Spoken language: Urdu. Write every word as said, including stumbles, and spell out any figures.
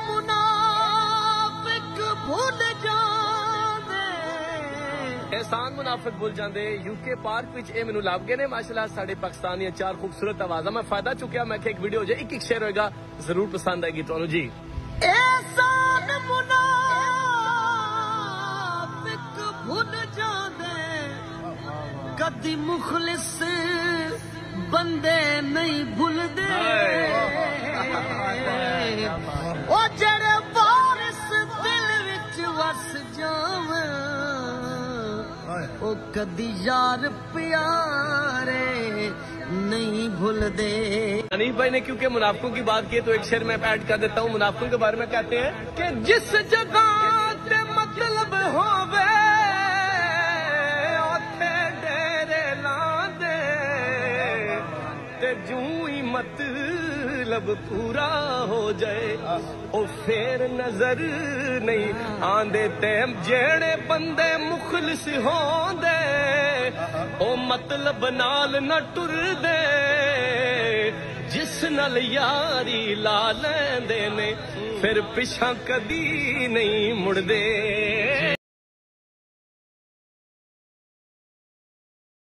منافق بھول جاندے احسان منافق بھول جاندے یو کے پارک وچ اے مینوں لب گئے نے ماشاءاللہ ساڈے پاکستان دی چار خوبصورت آوازاں میں فائدہ چکیا میں کہ ایک ویڈیو ہو جائے ایک ایک شیئر ہوئے گا ضرور پسند آئے گی تانوں جی احسان منافق بھول جاندے کدی مخلص بندے نہیں بھولدے او جڑے وارث دل وچ وس جاویں او کدی یار پیارے نہیں بھولدے. حنیف بھائی نے کیونکہ منافقوں کی بات کی تو ایک شعر میں ایڈ کر دیتا ہوں. منافقوں کے بارے میں کہتے ہیں کہ جس جگہ تے مطلب ہووے اوتھے ڈیرے لاندے تے جوں ہی مطلب پورا ہو جائے او پھر نظر نہیں آندے تے جیڑے بندے مخلص ہوندے او مطلب نال نہ ٹر دے جس نال یاری لا لیندے نے پھر پیچھا کدی نہیں مڑ دے.